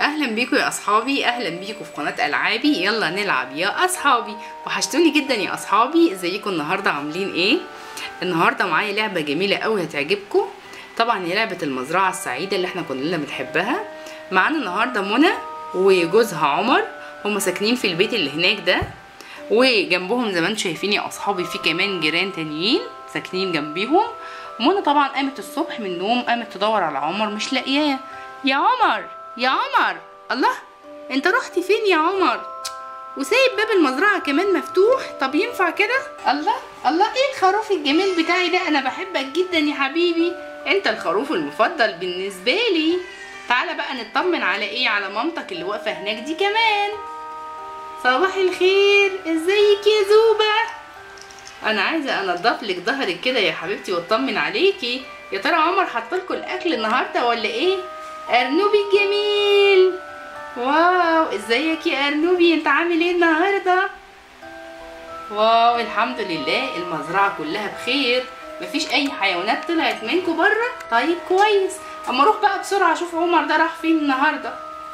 اهلا بيكم يا اصحابي، اهلا بيكم في قناه العابي. يلا نلعب يا اصحابي. وحشتوني جدا يا اصحابي. ازيكم النهارده؟ عاملين ايه؟ النهارده معايا لعبه جميله قوي هتعجبكم. طبعا هي لعبه المزرعه السعيده اللي احنا كلنا بنحبها. معانا النهارده منى وجوزها عمر، هما ساكنين في البيت اللي هناك ده، وجنبهم زي ما انتم شايفين يا اصحابي في كمان جيران تانيين ساكنين جنبيهم. منى طبعا قامت الصبح من النوم، قامت تدور على عمر مش لاقياه. يا عمر يا عمر، الله انت رحتي فين يا عمر؟ وسايب باب المزرعه كمان مفتوح. طب ينفع كده؟ الله الله، ايه الخروف الجميل بتاعي ده؟ انا بحبك جدا يا حبيبي، انت الخروف المفضل بالنسبه لي. تعالى بقى نطمن على ايه، على مامتك اللي واقفه هناك دي كمان. صباح الخير، ازيك يا زوبه؟ انا عايزه انضف لك ظهرك كده يا حبيبتي واطمن عليكي. يا ترى عمر حطلكوا الاكل النهارده ولا ايه؟ ارنوبي الجميل، واو ازيك يا ارنوبي، انت عامل ايه النهارده؟ واو الحمد لله، المزرعه كلها بخير، مفيش اي حيوانات طلعت منكم بره. طيب كويس، اما اروح بقى بسرعه اشوف عمر ده راح فين النهارده.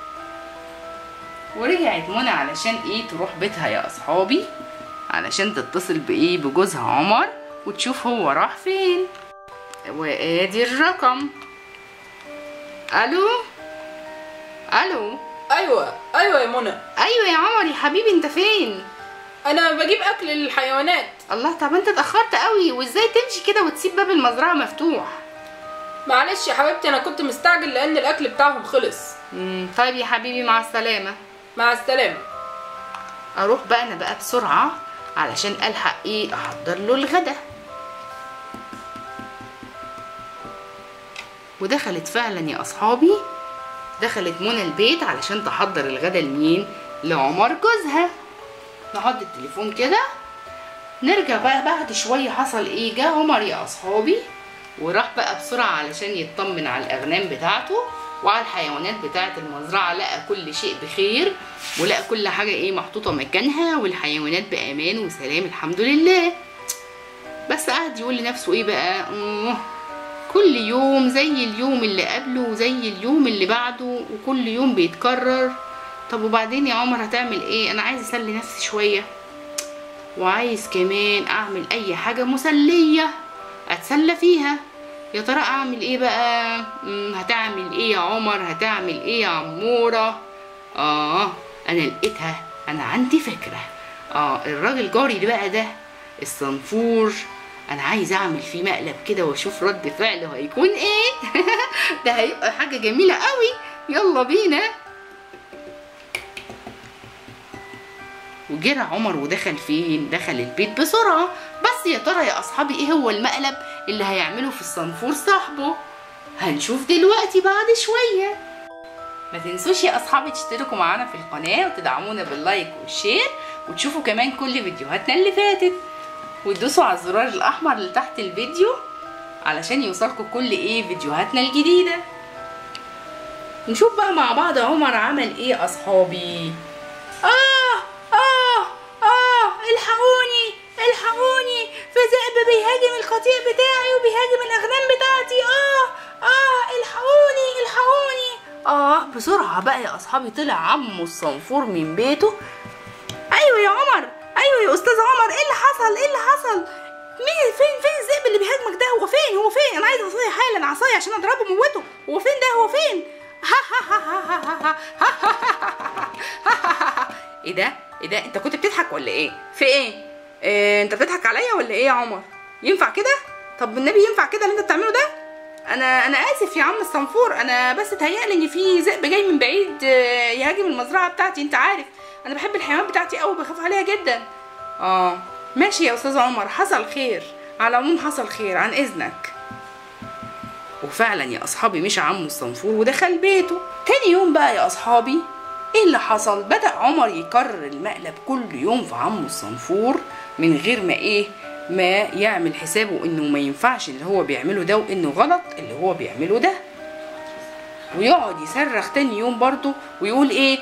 ورجعت منى علشان ايه؟ تروح بيتها يا اصحابي، علشان تتصل بايه؟ بجوزها عمر، وتشوف هو راح فين. وادي الرقم. الو الو. ايوه يا منى. ايوه يا عمر يا حبيبي، انت فين؟ انا بجيب اكل للحيوانات. الله، طب انت اتاخرت قوي، وازاي تمشي كده وتسيب باب المزرعه مفتوح؟ معلش يا حبيبتي، انا كنت مستعجل لان الاكل بتاعهم خلص. طيب يا حبيبي، مع السلامه. مع السلامه. اروح بقى انا بقى بسرعه علشان الحق ايه؟ احضر له الغدا. ودخلت فعلا يا اصحابي، دخلت منى البيت علشان تحضر الغدا لمين؟ لعمر جوزها. نحط التليفون كده، نرجع بقى بعد شويه. حصل ايه؟ جه عمر يا اصحابي وراح بقى بسرعه علشان يطمن على الاغنام بتاعته وعلى الحيوانات بتاعه المزرعه. لقى كل شيء بخير، ولقى كل حاجه ايه؟ محطوطه مكانها، والحيوانات بامان وسلام الحمد لله. بس قعد يقول لنفسه ايه بقى؟ كل يوم زي اليوم اللي قبله وزي اليوم اللي بعده، وكل يوم بيتكرر. طب وبعدين يا عمر هتعمل ايه؟ انا عايز اسلي نفسي شويه، وعايز كمان اعمل اي حاجه مسليه اتسلى فيها. يا ترى اعمل ايه بقى؟ هتعمل ايه يا عمر؟ هتعمل ايه يا عموره؟ انا لقيتها، انا عندي فكره. الراجل جاري ده بقى، ده الصنفور، انا عايز اعمل فيه مقلب كده واشوف رد فعله هيكون ايه. ده هيبقى حاجه جميله قوي. يلا بينا. وجرى عمر ودخل فين؟ دخل البيت بسرعه. بس يا ترى يا اصحابي ايه هو المقلب اللي هيعمله في الصنفور صاحبه؟ هنشوف دلوقتي بعد شويه. ما تنسوش يا اصحابي تشتركوا معانا في القناه وتدعمونا باللايك والشير، وتشوفوا كمان كل فيديوهاتنا اللي فاتت، وتدوسوا على الزرار الاحمر اللي تحت الفيديو علشان يوصلكوا كل ايه؟ فيديوهاتنا الجديده. نشوف بقى مع بعض عمر عمل ايه يا اصحابي. الحقوني الحقوني، في ذئب بيهاجم القطيع بتاعي وبيهاجم الاغنام بتاعتي. الحقوني الحقوني. بسرعه بقى يا اصحابي طلع عمو الصنفور من بيته. ايوه يا عمر، ايوه يا استاذ عمر، ايه اللي حصل؟ ايه اللي حصل؟ مين فين الذئب اللي بيهاجمك ده؟ هو فين؟ انا عايز عصايه حالا، عصايه عشان اضربه موته. هو فين ده؟ هو فين؟ ايه ده؟ انت كنت بتضحك ولا ايه؟ في ايه؟ انت بتضحك عليا ولا ايه يا عمر؟ ينفع كده؟ طب بالنبي ينفع كده اللي انت بتعمله ده؟ انا اسف يا عم الصنفور، انا بس اتهيألي ان في ذئب جاي من بعيد يهاجم المزرعه بتاعتي. انت عارف انا بحب الحيوانات بتاعتي قوي، بخاف عليها جدا. ماشي يا استاذ عمر، حصل خير. على العموم حصل خير، عن اذنك. وفعلا يا اصحابي مشى عمو الصنفور ودخل بيته. تاني يوم بقى يا اصحابي ايه اللي حصل؟ بدأ عمر يكرر المقلب كل يوم في عمو الصنفور من غير ما يعمل حسابه انه ما ينفعش اللي هو بيعمله ده، وانه غلط اللي هو بيعمله ده. ويقعد يصرخ تاني يوم برضه ويقول ايه؟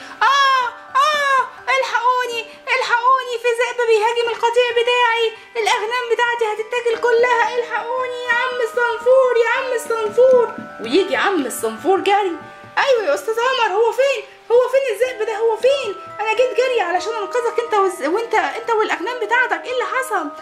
الحقوني في ذئب بيهاجم القطيع بتاعي، الاغنام بتاعتي هتتاكل كلها، الحقوني يا عم الصنفور. ويجي عم الصنفور جري. ايوه يا استاذ عمر، هو فين؟ علشان انقذك انت وانت والاغنام بتاعتك. ايه اللي حصل؟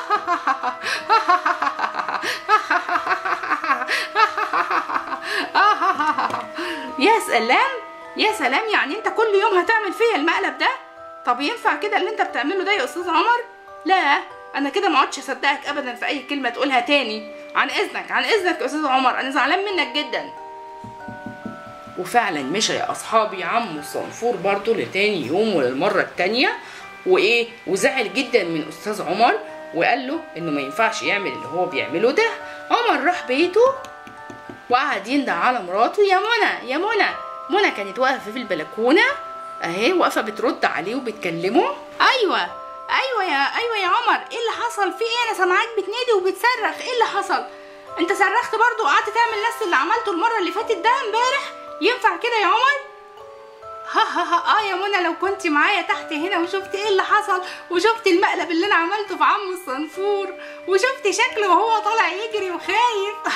يا سلام يا سلام، يعني انت كل يوم هتعمل فيا المقلب ده؟ طب ينفع كده اللي انت بتعمله ده يا استاذ عمر؟ لا انا كده ما عدتش اصدقك ابدا في اي كلمه تقولها تاني. عن اذنك عن اذنك يا استاذ عمر، انا زعلان منك جدا. وفعلا مشى يا اصحابي عمو الصنفور برضو لتاني يوم وللمره التانيه، وايه وزعل جدا من استاذ عمر وقال له انه ما ينفعش يعمل اللي هو بيعمله ده. عمر راح بيته وقعد يندى على مراته، يا منى يا منى. منى كانت واقفه في البلكونه اهي، واقفه بترد عليه وبتكلمه. ايوه يا عمر، ايه اللي حصل؟ في ايه؟ انا سامعاك بتنادي وبتصرخ، ايه اللي حصل؟ انت صرخت برضو وقعدت تعمل نفس اللي عملته المره اللي فاتت ده امبارح؟ ينفع كده يا عمر؟ ها يا منى، لو كنت معايا تحت هنا وشفت ايه اللي حصل، وشفت المقلب اللي انا عملته في عمو الصنفور، وشفت شكله وهو طالع يجري وخايف.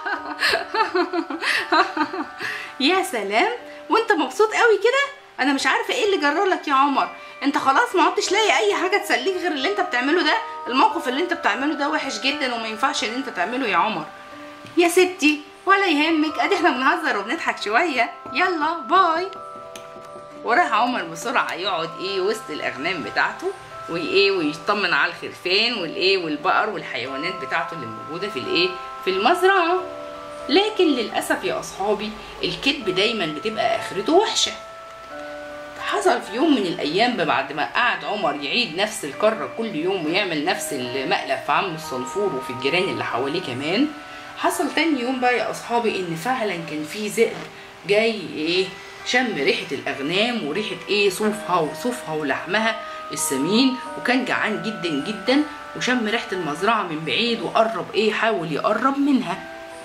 يا سلام، وانت مبسوط قوي كده؟ انا مش عارفه ايه اللي جرالك يا عمر، انت خلاص ما عدتش لاقي اي حاجه تسليك غير اللي انت بتعمله ده؟ الموقف اللي انت بتعمله ده وحش جدا وما ينفعش ان انت تعمله يا عمر. يا ستي ولا يهمك، ادي احنا بنهزر وبنضحك شويه، يلا باي. وراح عمر بسرعه يقعد وسط الاغنام بتاعته ويطمن على الخرفان والبقر والحيوانات بتاعته اللي موجوده في المزرعه. لكن للاسف يا اصحابي الكذب دايما بتبقى اخرته وحشه. حصل في يوم من الايام بعد ما قعد عمر يعيد نفس الكره كل يوم ويعمل نفس المقلب في عم الصنفور وفي الجيران اللي حواليه كمان، حصل تاني يوم بقى يا اصحابي ان فعلا كان في ذئب جاي شم ريحه الاغنام وريحه صوفها ولحمها السمين، وكان جعان جدا جدا وشم ريحه المزرعه من بعيد وقرب حاول يقرب منها.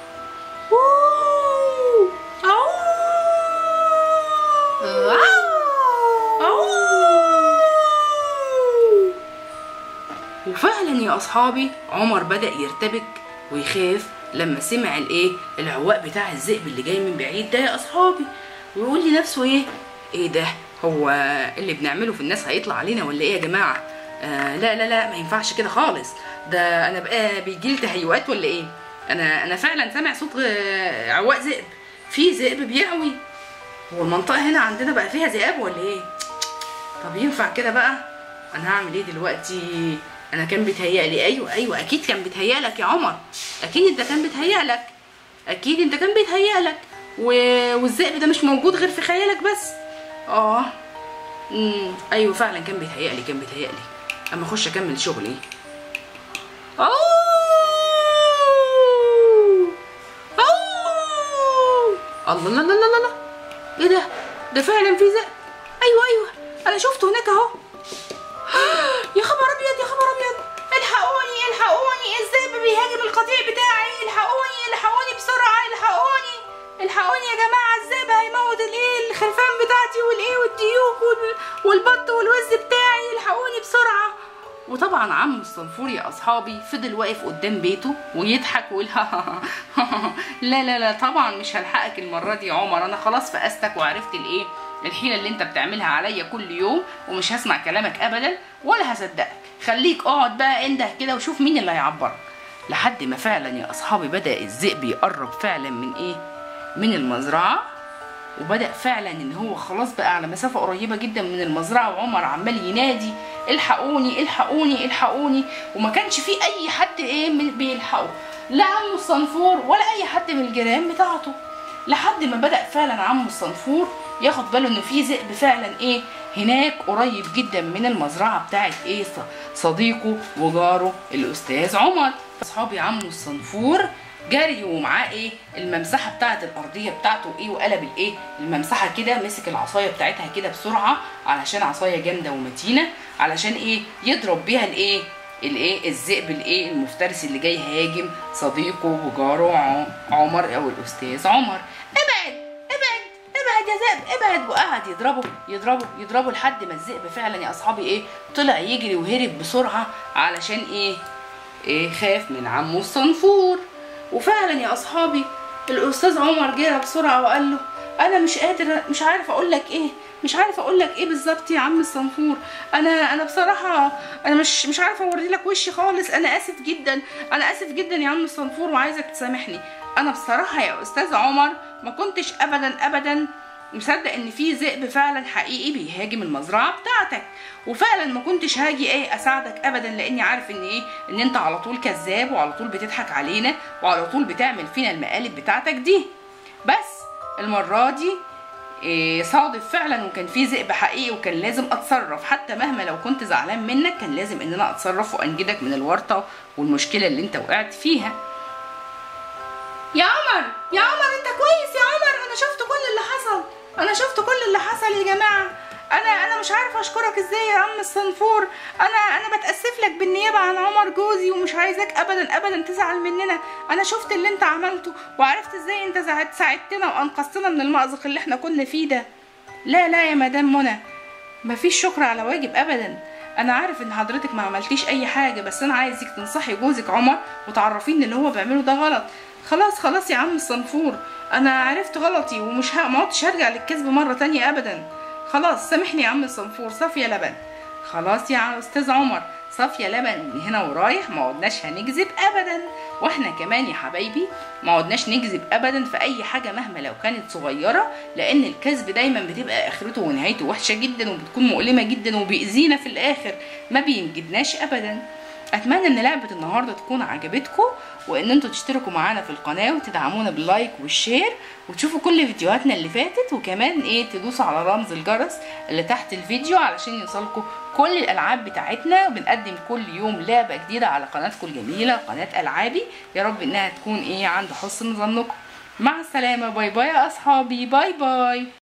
وفعلا يا اصحابي عمر بدأ يرتبك ويخاف لما سمع العواء بتاع الذئب اللي جاي من بعيد ده يا اصحابي، ويقول لنفسه ايه ده، هو اللي بنعمله في الناس هيطلع علينا ولا ايه يا جماعه؟ لا لا لا، ما ينفعش كده خالص، ده انا بقى بيجيلي تهيؤات ولا ايه؟ انا فعلا سامع صوت عواء ذئب، في ذئب بيعوي. هو المنطقه هنا عندنا بقى فيها ذئاب ولا ايه؟ طب ينفع كده بقى؟ انا هعمل ايه دلوقتي؟ انا كان بيتهيألي. ايوه اكيد كان بيتهيألك يا عمر، اكيد انت كان بيتهيألك، والذئب ده مش موجود غير في خيالك بس. ايوه فعلا كان بيتهيألي. اما اخش اكمل شغلي. الله لا لا لا لا، ايه ده فعلا في ذئب. ايوه انا شفته هناك اهو. يا خبر ابيض، الحقوني الذئب بيهاجم القطيع بتاعي، الحقوني بسرعه، الحقوني يا جماعه، الذئب هيموت الخرفان بتاعتي والديوك والبط والوز بتاعي، الحقوني بسرعه. وطبعا عم الصنفور يا اصحابي فضل واقف قدام بيته ويضحك ويقول لا لا لا، طبعا مش هلحقك المره دي يا عمر، انا خلاص فقستك وعرفت الحيله اللي انت بتعملها عليا كل يوم، ومش هسمع كلامك ابدا ولا هصدقك. خليك اقعد بقى انده كده وشوف مين اللي هيعبرك. لحد ما فعلا يا اصحابي بدا الذئب يقرب فعلا من المزرعه، وبدا فعلا ان هو خلاص بقى على مسافه قريبه جدا من المزرعه، وعمر عمال ينادي الحقوني، وما كانش في اي حد بيلحقه، لا عمو الصنفور ولا اي حد من الجيران بتاعته. لحد ما بدا فعلا عمو الصنفور ياخد باله ان في ذئب فعلا هناك قريب جدا من المزرعه بتاعت صديقه وجاره الاستاذ عمر. اصحابي عمو الصنفور جري ومعاه الممسحه بتاعت الارضيه بتاعته وقلب الممسحه كده، مسك العصايه بتاعتها كده بسرعه علشان عصايه جامده ومتينه، علشان يضرب بيها الذئب المفترس اللي جاي هاجم صديقه وجاره عمر او الاستاذ عمر. ابعد يا ذئب ابعد، وقعد يضربه لحد ما الذئب فعلا يا اصحابي طلع يجري وهرب بسرعه علشان خاف من عمو الصنفور. وفعلا يا اصحابي الاستاذ عمر جرى بسرعه وقال له انا مش قادره، مش عارفه اقول لك ايه، مش عارفه اقول لك ايه بالظبط يا عم الصنفور. انا بصراحه انا مش عارفه اوري لك وشي خالص. انا اسف جدا، انا اسف جدا يا عم الصنفور وعايزك تسامحني. انا بصراحه يا استاذ عمر ما كنتش ابدا مصدق ان في ذئب فعلا حقيقي بيهاجم المزرعه بتاعتك، وفعلا ما كنتش هاجي اساعدك ابدا، لاني عارف ان ان انت على طول كذاب وعلى طول بتضحك علينا وعلى طول بتعمل فينا المقالب بتاعتك دي. بس المره دي صادف فعلا وكان في ذئب حقيقي وكان لازم اتصرف، حتى مهما لو كنت زعلان منك كان لازم ان انا اتصرف وانجدك من الورطه والمشكله اللي انت وقعت فيها. يا عمر انت كويس يا عمر؟ انا شفت كل اللي حصل، انا شفت كل اللي حصل يا جماعه. انا مش عارفه اشكرك ازاي يا عم الصنفور. انا بتاسف لك بالنيابه عن عمر جوزي ومش عايزاك ابدا تزعل مننا. انا شفت اللي انت عملته وعرفت ازاي انت ساعدتنا وانقذتنا من المأزق اللي احنا كنا فيه ده. لا يا مدام منى، مفيش شكر على واجب ابدا. انا عارف ان حضرتك ما عملتيش اي حاجه، بس انا عايزك تنصحي جوزك عمر وتعرفيه ان اللي هو بيعمله ده غلط. خلاص يا عم الصنفور، انا عرفت غلطي ومش ما عدتش هرجع للكذب مره تانية ابدا. خلاص سامحني يا عم الصنفور. صافيه لبن. خلاص يا استاذ عمر، صافيه لبن من هنا ورايح، ما عدناش هنكذب ابدا. واحنا كمان يا حبايبي ما عدناش نكذب ابدا في اي حاجه مهما لو كانت صغيره، لان الكذب دايما بتبقى اخرته ونهايته وحشه جدا وبتكون مؤلمه جدا وبيأذينا في الاخر، ما بينجدناش ابدا. اتمنى ان لعبه النهارده تكون عجبتكم، وان انتوا تشتركوا معانا في القناه وتدعمونا باللايك والشير وتشوفوا كل فيديوهاتنا اللي فاتت، وكمان تدوسوا على رمز الجرس اللي تحت الفيديو علشان يوصلكم كل الالعاب بتاعتنا. بنقدم كل يوم لعبه جديده على قناتكم الجميله قناه العابي. يا رب انها تكون عند حسن ظنكم. مع السلامه، باي باي يا اصحابي، باي باي.